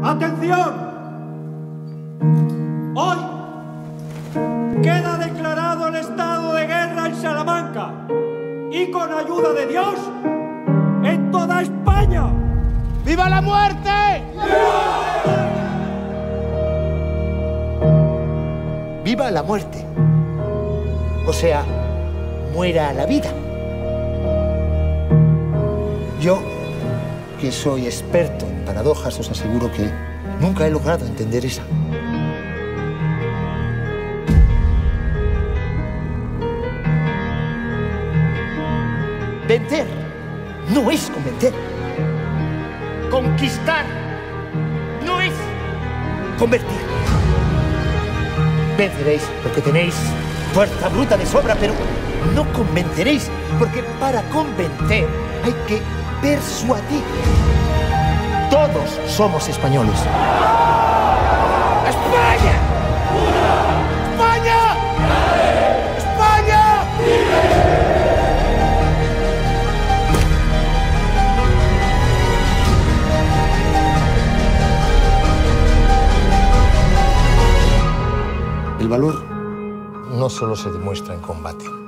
¡Atención! Hoy queda declarado el estado de guerra en Salamanca y con ayuda de Dios en toda España. ¡Viva la muerte! ¡Viva la muerte! O sea, muera la vida. Yo, que soy experto en paradojas, os aseguro que nunca he logrado entender esa. Vencer no es convencer. Conquistar no es convertir. Venceréis porque tenéis fuerza bruta de sobra, pero no convenceréis, porque para convencer hay que persuadir. Todos somos españoles. ¡España! ¡España! ¡España! El valor no solo se demuestra en combate.